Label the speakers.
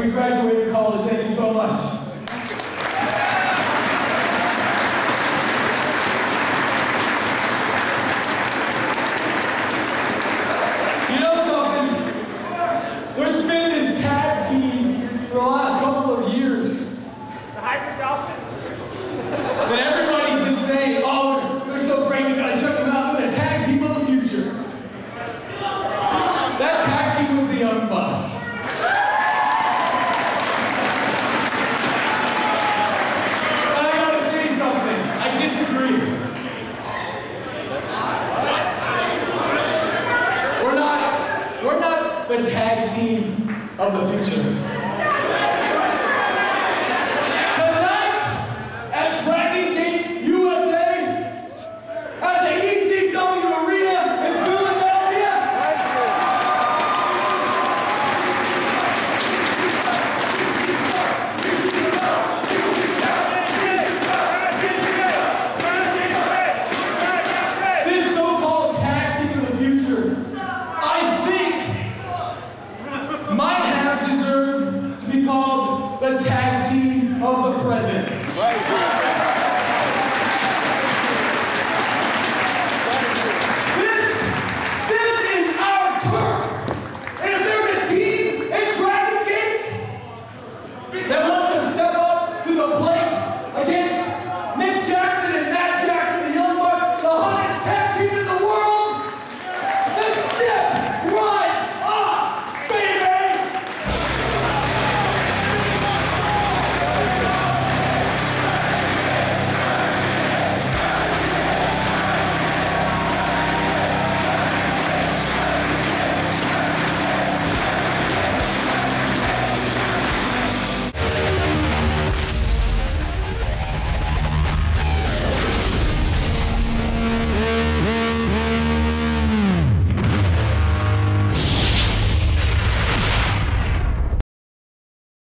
Speaker 1: We graduated college. Thank you so much. You know something? There's been this tag team for the last couple of years.
Speaker 2: The Hyper Dolphins?
Speaker 1: That everybody's been saying, oh, they're so great, you gotta check them out. They're the tag team of the future. That tag team was the Young Bucks. But I gotta say something. I disagree. We're not the tag team of the future.